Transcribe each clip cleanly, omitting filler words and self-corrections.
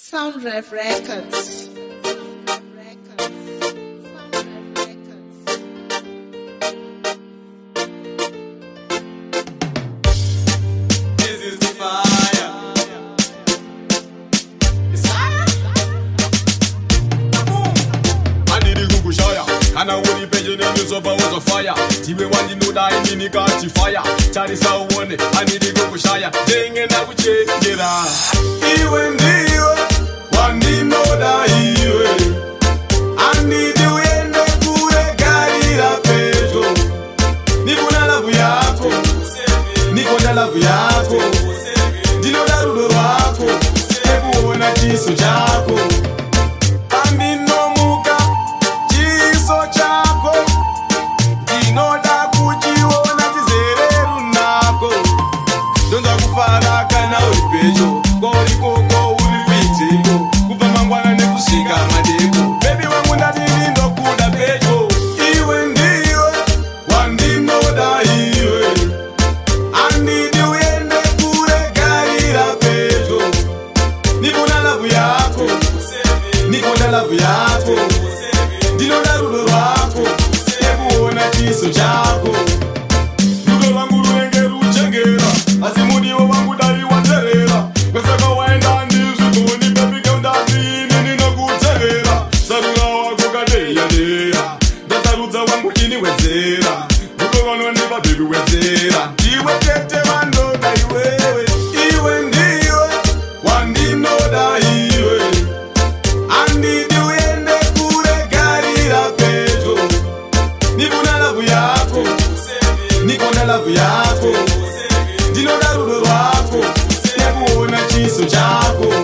Soundrev Records. This is the fire. It's fire. Boom. I need the Google Shire. And I want the pigeon and the sofa was a fire. Tiwe want to know that I need the catch fire. Charlie saw one. I need the Google Shire. Ding and I will change it. Even the one did know that I need you in the kure gari la pejo. Niko na love yako, niko na love yako. Dino da rudo wako, ebu ona chiso chako. Andi no muka, chiso chako. Dino da kuchiona chizereru nako. Donza kufara kana uri pejo, kori koko uri pitego. Kupa mangwana nekusika madeko. Baby wangu ndadini ndo kuda pejo. Iwe ndiwe, wandino da iwe. Andi diwe ende kure gari la pejo. Niko na love yako, niko na love yako. Dino da rudo wako, ebu ona chiso chako. Rudo wangu ruenge ruchengera, asimudiwa wangu dari wanterera. Kwesaka waenda ndizu tuni baby keunda dini nino kuterera. Sarula wako kadeya deya, dasarudza wangu kini wezera. Rudo wano ndiva baby wezera. Iwe tete wando da iwewe, iwe ndiwe, wandino da iwe. Andi diwe ende kure gari la pejo. Niko na love yako, niko na love yako. Dino da rudo wako, ebu ona chiso chako.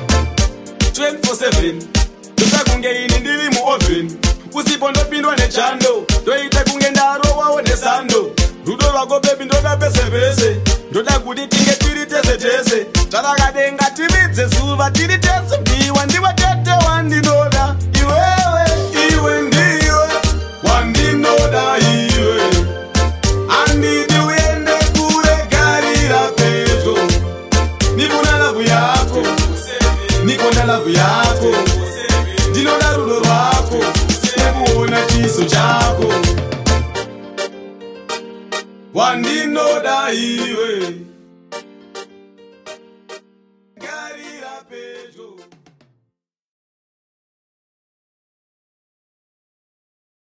24/7 Tuta kunge ini ndiri mu oven. Usipondo pindwa ne chando, doite kunge ndaro waone sando. Rudo rwako baby ndoda pese. Ndoda kuti tinge tiri tese. Tarakadenga tibidze zuva tiri tese. Ndiwa ndiwa tete wandinoda. Iwewe, iwe ndiwe, wandinoda iwe. Andi diwe ende kure gari la pejo. Niko na love yako, niko na love yako. Dino da rudo rwako, ebu ona chiso chako. Wandino da iwe.